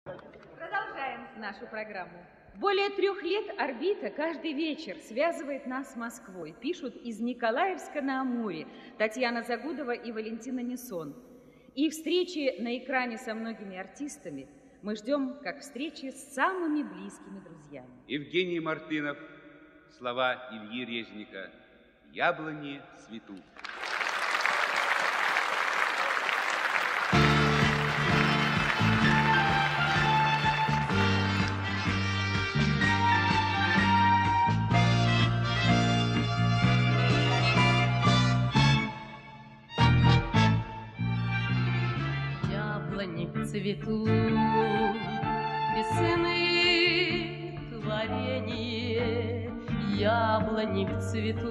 Продолжаем нашу программу. Более 3 лет орбита каждый вечер связывает нас с Москвой. Пишут из Николаевска на Амуре Татьяна Загудова и Валентина Несон. И встречи на экране со многими артистами мы ждем как встречи с самыми близкими друзьями. Евгений Мартынов, слова Ильи Резника. «Яблони цветут». Цвету весны творение, яблони в цвету,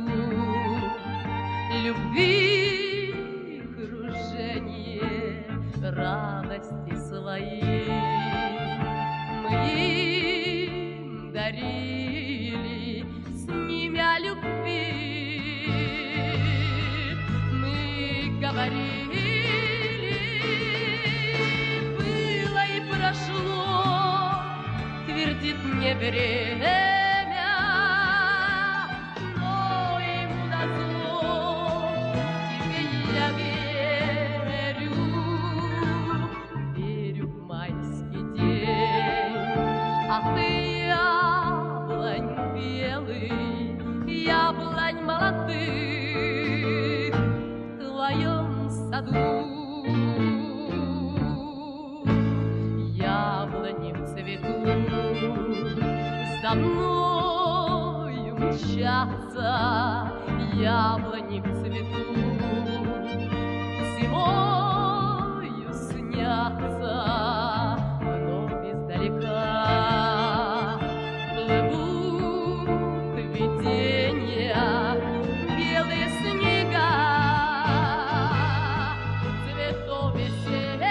любви кружение, радости своей мы им дарили, снимя любви, мы говорили. Прошло, твердит мне время, но ему назло тебе я верю, верю в майский день, а ты яблонь белый, яблонь молодых в твоем саду. Яблони в цвету за мною мчатся, яблони в цвету зимою снятся, вновь издалека плывут видения, белые снега, цветов весенних.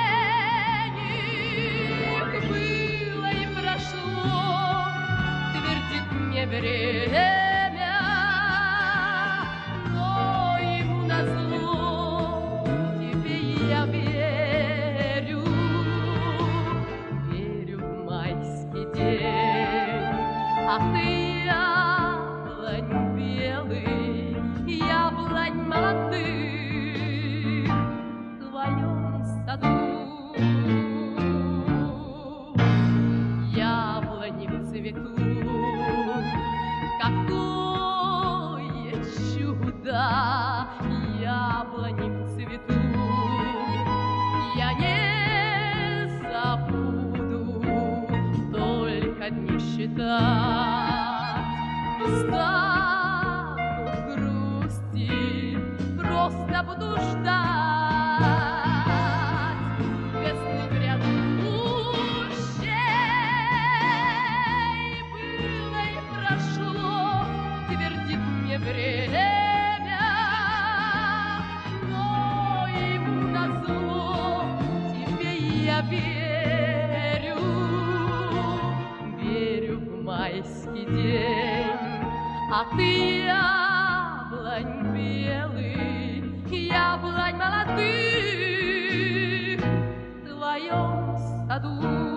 Время, но ему назло тебе я верю, верю в майский день, а ты яблонь белый, яблонь молодых в твоем саду. Яблони в цвету, какое чудо, яблони в цвету, я не забуду, только дни считать, не стану грусти, просто буду ждать весны в ряду. Время, но ему назло тебе я верю, верю в майский день, а ты яблонь белый, яблонь молодых в твоем саду.